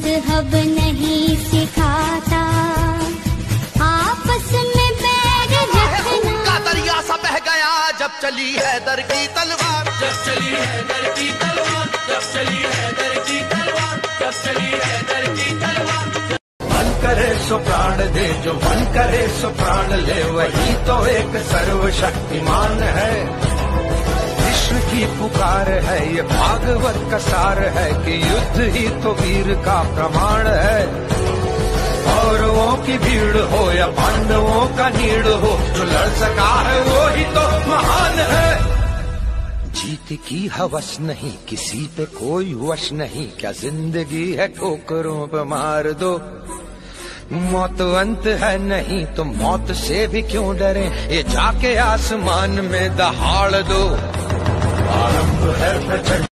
मजहब नहीं सिखाता आपस में बैर रखना। का दरिया सा बह गया जब चली हैदर की तलवार, जब चली हैदर की तलवार, जब चली हैदर की तलवार, जब चली हैदर की तलवार। मन करे सो प्राण दे, जो मन करे सो प्राण ले, वही तो एक सर्वशक्तिमान है। विश्व की पुकार है ये भागवत का सार है कि युद्ध ही तो वीर का प्रमाण है। कौरवों की भीड़ हो या पांडवों का नीड़ हो, जो लड़ सका है वो ही तो महान है। जीत की हवस नहीं, किसी पे कोई वश नहीं, क्या जिंदगी है ठोकरों पे मार दो। मौत अंत है नहीं तो मौत से भी क्यों डरे, ये जाके आसमान में दहाड़ दो। आरंभ है प्रचंड